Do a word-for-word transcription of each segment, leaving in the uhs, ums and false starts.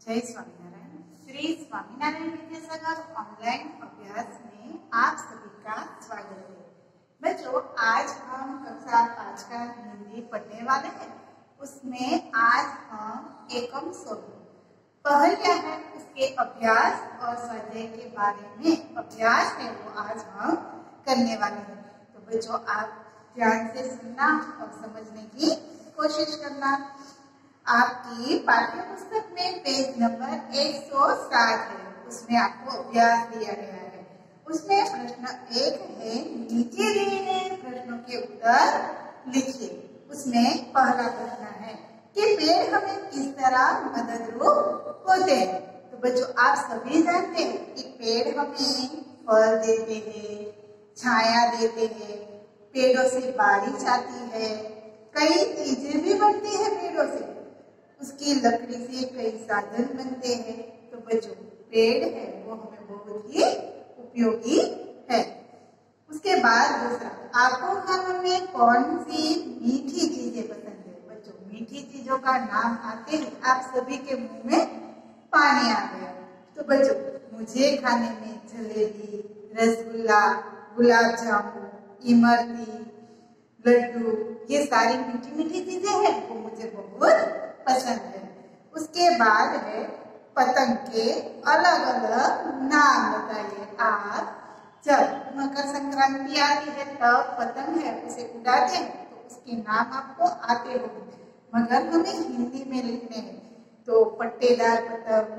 जय स्वामीनारायण। श्री स्वामीनारायण विद्यासागर ऑनलाइन अभ्यास में आप सभी का स्वागत है। बच्चों, आज हम कक्षा पाँच का हिंदी पढ़ने वाले हैं। उसमें आज हम एकम सोलह पहल क्या है उसके अभ्यास और स्वाध्याय के बारे में अभ्यास है वो आज हम करने वाले हैं। तो बच्चों, आप ध्यान से सुनना और समझने की कोशिश करना। आपकी पाठ्य पुस्तक में पेज नंबर एक सौ सात है, उसमें आपको अभ्यास दिया गया है। उसमें प्रश्न एक है, नीचे दिए गए प्रश्नों के उत्तर लिखिए। उसमें पहला प्रश्न है कि पेड़ हमें किस तरह मददरूप होते हैं। तो बच्चों, आप सभी जानते हैं कि पेड़ हमें फल देते हैं, छाया देते हैं, पेड़ों से बारिश आती है, कई चीजें भी बनती है पेड़ों से, उसकी लकड़ी से कई साधन बनते हैं। तो बच्चों, पेड़ है वो हमें बहुत ही उपयोगी है। उसके बाद दूसरा, आपको खाने में कौन सी मीठी चीजें पसंद है। बच्चों, मीठी चीजों का नाम आते ही आप सभी के मुंह में पानी आ गया। तो बच्चों, मुझे खाने में जलेबी, रसगुल्ला, गुलाब जामुन, इमरती, लड्डू, ये सारी मीठी मीठी चीजें हैं वो मुझे बहुत पसंद है। उसके बाद है पतंग के अलग अलग नाम बताइए। आप जब मकर संक्रांति आती है तब पतंग है उसे उड़ाते हैं तो उसके नाम आपको आते होंगे, मगर हमें हिंदी में लिखने हैं। तो पट्टेदार पतंग,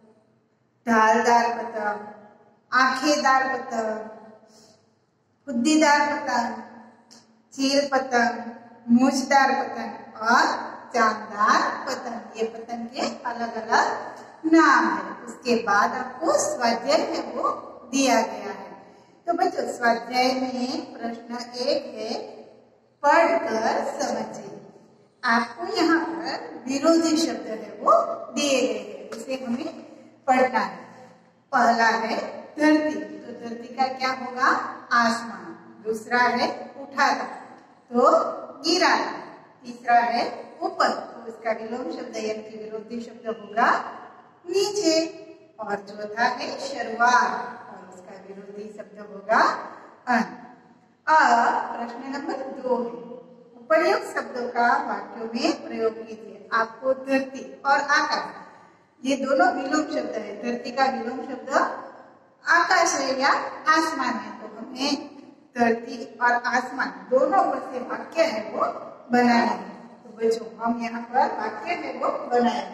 ढालदार पतंग, आंखेदार पतंग, फुद्दीदार पतंग, चील पतंग, मूछदार पतंग और चांदार पतंग। ये पतंग के अलग अलग नाम है। उसके बाद आपको स्वाध्याय है वो दिया गया है। तो बच्चों, स्वाध्याय में प्रश्न एक है, पढ़कर समझिए। आपको यहाँ पर विरोधी शब्द है वो दिए गए हैं, उसे हमें पढ़ना है। पहला है धरती, तो धरती का क्या होगा, आसमान। दूसरा है उठाता, तो गिराता। तीसरा है ऊपर, तो इसका विलोम शब्द यानी कि विरोधी शब्द होगा नीचे। और चौथा है शुरुआत, और इसका विरोधी शब्द होगा अंत। अब प्रश्न नंबर दो है, उपर्युक्त शब्दों का वाक्यों में प्रयोग कीजिए। आपको धरती और आकाश, ये दोनों विलोम शब्द है। धरती का विलोम शब्द आकाश है या आसमान है, तो हमें धरती और आसमान दोनों पर से वाक्य है वो बनाना है। तो बच्चों, हम यहाँ पर वाक्य है वो बनाएंगे।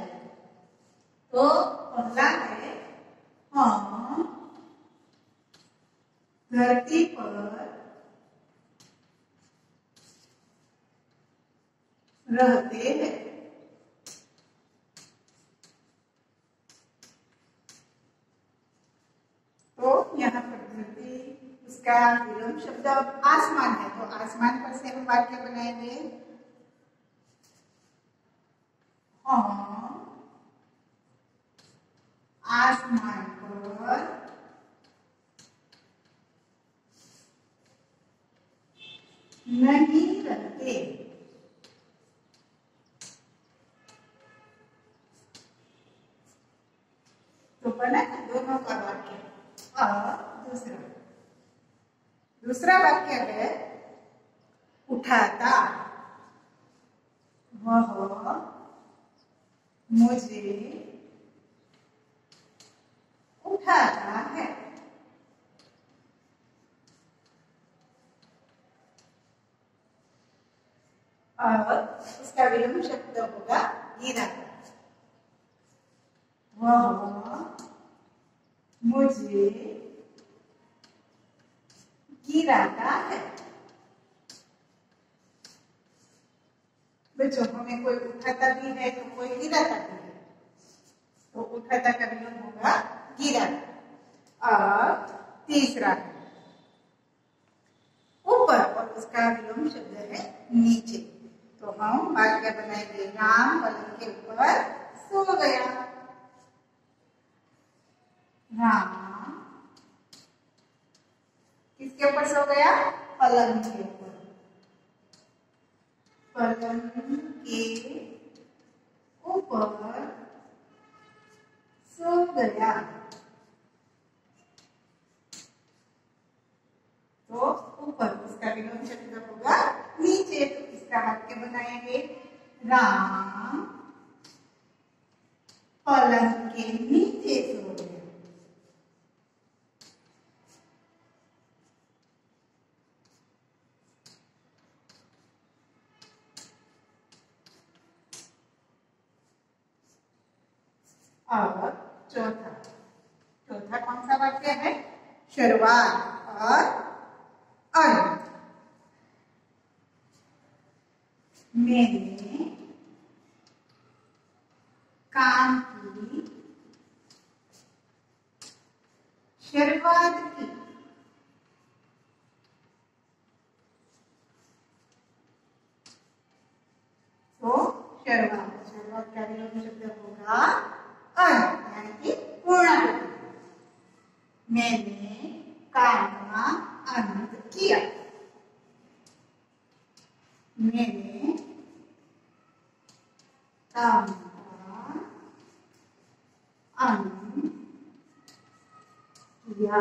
तो पहला है, हम धरती पर रहते हैं। तो यहाँ पर धरती, उसका विलोम शब्द आसमान है, तो आसमान पर से हम वाक्य बनाएंगे। हम आसमान पर नहीं रहते। तो बना दोनों का वाक्य। और दूसरा दूसरा वाक्य है उठाता, वह मुझे उठाता है। और इसका विलोम शब्द होगा गिराता, वह मुझे गिराता है। बच्चों, हमें कोई उठाता भी है तो कोई गिराता भी है, तो उठाता का विलोम होगा गिराता। और तीसरा है ऊपर, और उसका विलोम शब्द है नीचे। तो हम वाक्य बनाएंगे, राम पलंग के ऊपर सो गया। राम किसके ऊपर सो गया, पलंग के ऊपर। पलंग के ऊपर तीसरा वाक्य बनाएंगे, राम पलंग के नीचे सो गया। और चौथा चौथा कौन सा वाक्य है? शुरुआत और अंत। मैंने काम की शुरुआत की। तो शुरुआत शुरुआत का विलोम शब्द होगा अंत, यानी कि पूर्णावृत्ति। मैंने काम का अंत किया। मैंने काम का अंत किया।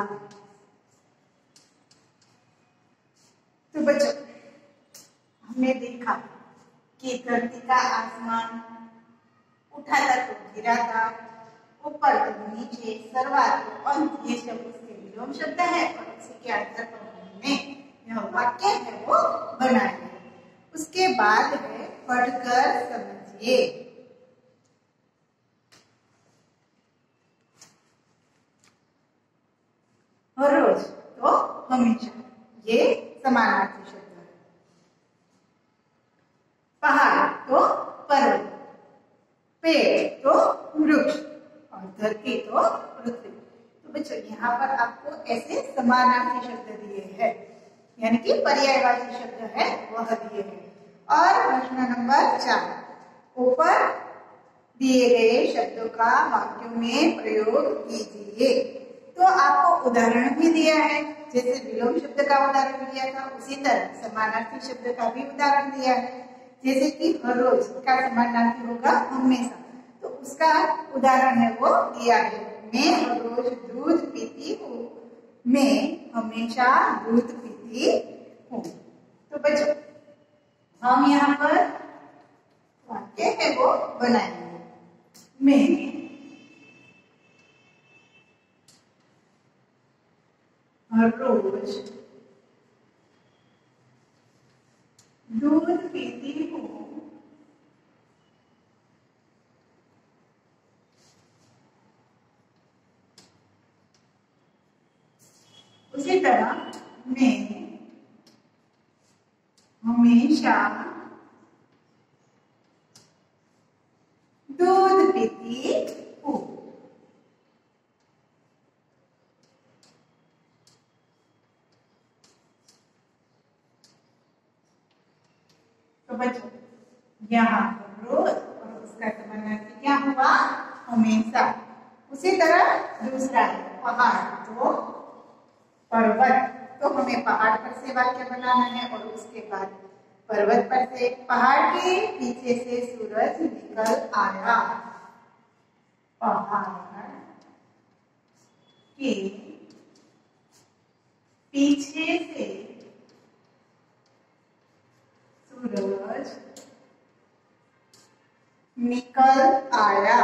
तो बच्चों, हमने देखा कि धरती का आसमान उठा था तो गिरा था, ऊपर तो नीचे, सर्वात तो अंत, ये शब्द उसके विलोम शब्द है और इसी के आधार पर हमने यह वाक्य है वो बनाया है। उसके बाद है पढ़कर समझिए। हर रोज तो हमेशा, ये समानार्थी शब्द है। पहाड़ तो पर्वत, पेड़ तो वृक्ष और धरती तो पृथ्वी। तो बच्चों, यहाँ पर आपको ऐसे समानार्थी शब्द दिए हैं, यानी कि पर्यायवाची शब्द है वह दिए हैं। और प्रश्न नंबर चार, ऊपर दिए गए शब्दों का वाक्यों में प्रयोग कीजिए। तो आपको उदाहरण भी दिया है, जैसे विलोम शब्द का उदाहरण दिया था, उसी तरह समानार्थी शब्द का भी उदाहरण दिया है। जैसे कि हर रोज का समानार्थी होगा हमेशा, तो उसका उदाहरण है वो दिया है, मैं हर रोज दूध पीती हूँ। मैं हमेशा दूध पीती हूँ। तो बच्चों, हम यहाँ पर वाक्य है वो बनाएंगे। मैं हर रोज दूध पीती हूँ। उसी तरह मैं हमेशा दूध पीती हूँ। तो बच्चों, यहाँ रोज और उसका समानार्थी क्या हुआ? हमेशा। उसी तरह दूसरा है पहाड़ तो पर्वत, तो हमें पहाड़ पर से वाक्य बनाना है और उसके बाद पर्वत पर से। पहाड़ के पीछे से सूरज निकल आया। पहाड़ के पीछे से सूरज निकल आया।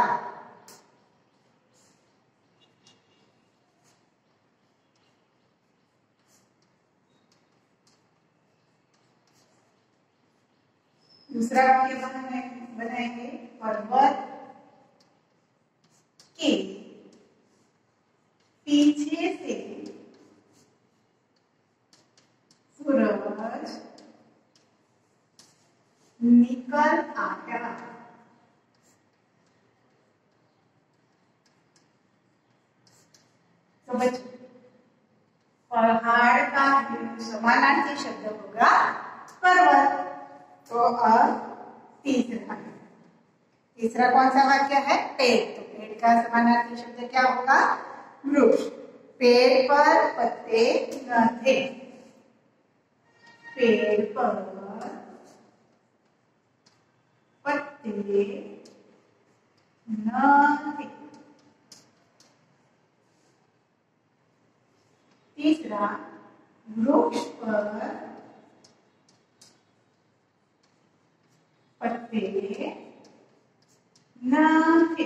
दूसरा वाक्य बनाएंगे, पर्वत के पीछे से सूरज निकल आया। तो बच्चों, पहाड़ का समानार्थी शब्द होगा पर्वत। तो अब तीसरा तीसरा कौन सा वाक्य है? पेड़। तो पेड़ का समानार्थी शब्द क्या होगा? वृक्ष। पेड़ पर पत्ते न थे। पेड़ पर पत्ते न थे। तीसरा, वृक्ष पर पेड़ नहीं।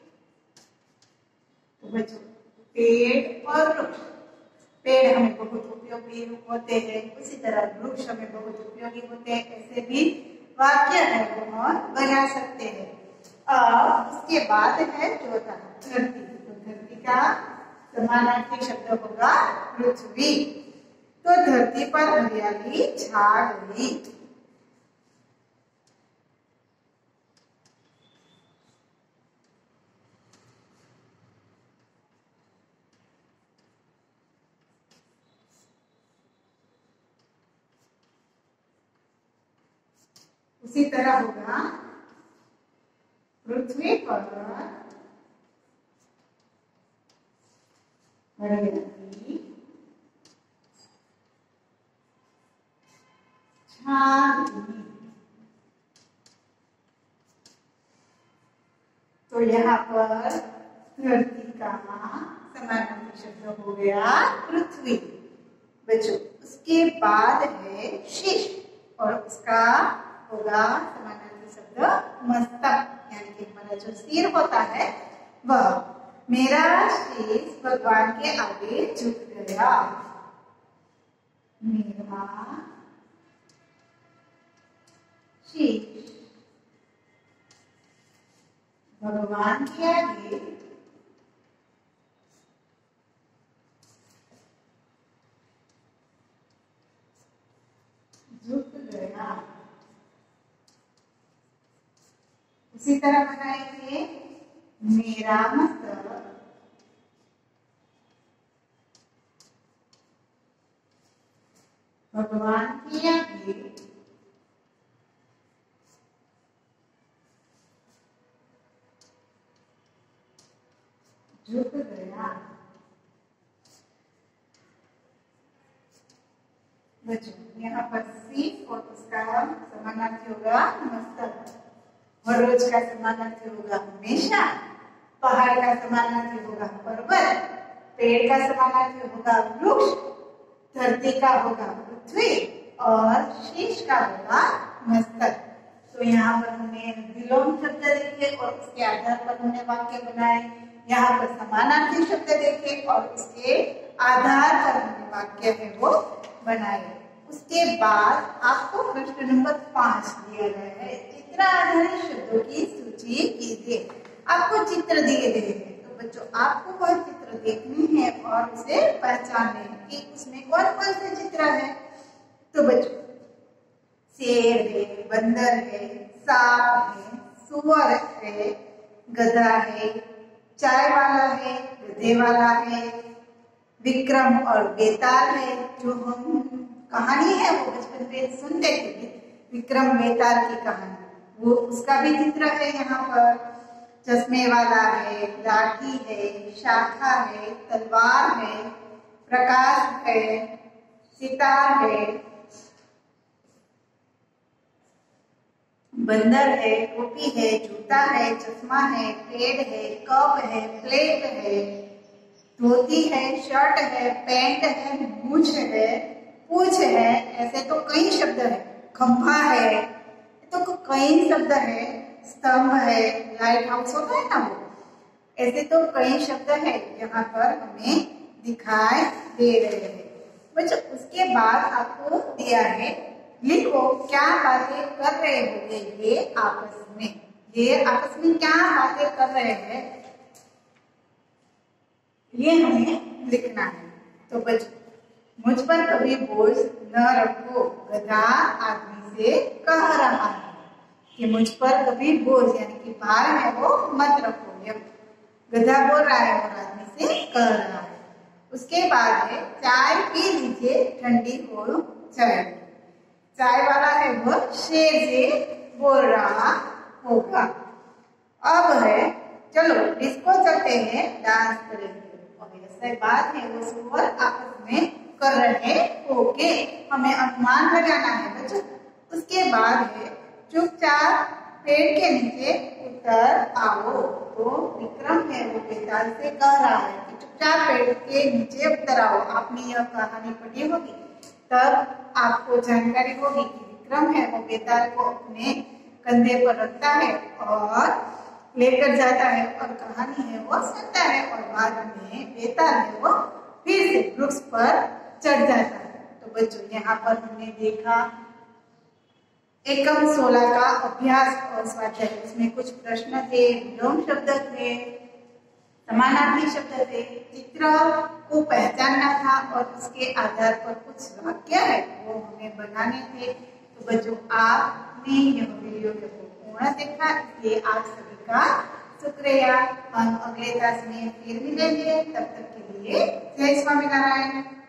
तो बच्चों पेड़ और वृक्ष, पेड़ हमें बहुत उपयोगी होते हैं, उसी तरह वृक्ष हमें बहुत उपयोगी होते हैं, ऐसे भी वाक्य है वो हम बना सकते हैं। अब उसके बाद है चौथा धरती। तो धरती का समानार्थी शब्द होगा पृथ्वी। तो धरती पर हरियाली छा गई। उसी तरह होगा पृथ्वी पर हरियाली छा गई। तो यहाँ पर धरती का समानार्थी शब्द हो गया पृथ्वी। बच्चों उसके बाद है शीश और उसका होगा समानार्थी शब्द मस्तक, यानी कि हमारा जो सिर होता है वह। मेरा शीश भगवान के आगे झुक गया। मेरा शीश भगवान के आगे झुक गया। उसी तरह बनाएंगे मेरा मस्तक भगवान के आगे झुक गया। बच्चों यहाँ पर शीश और उसका समानार्थी होगा मस्तक। रोज का समानार्थी होगा हमेशा। पहाड़ का समानार्थी होगा पर्वत। पेड़ का समानार्थी होगा वृक्ष। धरती का होगा पृथ्वी और शीश का होगा मस्तक। तो यहाँ पर हमने विलोम शब्द देखे और उसके आधार पर हमने वाक्य बनाए। यहाँ पर समानार्थी शब्द देखे और उसके आधार पर हमने वाक्य है वो बनाए। उसके बाद आपको प्रश्न नंबर पांच दिया गया है, चित्र आधारित शब्दों की सूची कीजिए। आपको चित्र दिए गए हैं, तो बच्चों आपको वह चित्र देखनी है और उसे पहचानने हैं कि उसमें कौन कौन से चित्र है। तो बच्चों शेर है, बंदर है, सांप है, सुअर है, गधा है, चाय वाला है, गधे वाला है, विक्रम और बेताल है। जो हम कहानी है वो बचपन में सुनते थे, विक्रम बेताल की कहानी, वो उसका भी चित्र है यहाँ पर। चश्मे वाला है, लाठी है, शाखा है, तलवार है, प्रकाश है, सितार है, बंदर है, टोपी है, जूता है, चश्मा है, पेड़ है, कप है, प्लेट है, धोती है, शर्ट है, पैंट है, मूछ है, पूछ है। ऐसे तो कई शब्द है। खंभा है, तो कई शब्द है। स्तंभ है, लाइट हाउस होता है ना वो। ऐसे तो कई शब्द है यहाँ पर हमें दिखाई दे रहे हैं। बच्चों उसके बाद आपको दिया है, लिखो क्या बातें कर रहे होंगे ये आपस में। ये आपस में क्या बातें कर रहे हैं ये हमें लिखना है। तो बच्चों मुझ पर कभी बोझ न रखो, गधा आदमी से कह रहा है कि मुझ पर कभी बोझ यानी कि भार है वो मत रखो। ये गधा बोल रहा है और आदमी से कह रहा है। उसके बाद है चाय पी लीजिए ठंडी हो जाएगी। चाय वाला है वो शेर से बोल रहा होगा। अब है चलो डिस्को चलते हैं, डांस करेंगे। और ऐसी बात है वो सुअर आपस में कर रहे होके, हमें अनुमान लगाना है बच्चों। उसके बाद है चुपचाप पेड़ के नीचे उतर आओ। तो विक्रम है वो बेताल से कह रहा है कि चुपचाप पेड़ के नीचे उतर आओ। आपने यह कहानी पढ़ी होगी, तब आपको जानकारी होगी कि विक्रम है वो बेताल को अपने कंधे पर रखता है और लेकर जाता है और कहानी है वो सुनता है और बाद में बेताल है वो फिर से वृक्ष पर चढ़ जाता है। तो बच्चों यहाँ पर हमने देखा एकम सोलह का अभ्यास और स्वाध्याय। इसमें कुछ प्रश्न थे, विलोम शब्द थे, समानार्थी शब्द थे, चित्र को पहचानना था और उसके आधार पर कुछ वाक्य है वो हमें बनाने थे। तो बच्चों आपने यह वीडियो पूर्ण देखा, इसलिए आप सभी का शुक्रिया। हम अगले क्लास में फिर मिलेंगे, तब तक के लिए जय स्वामीनारायण।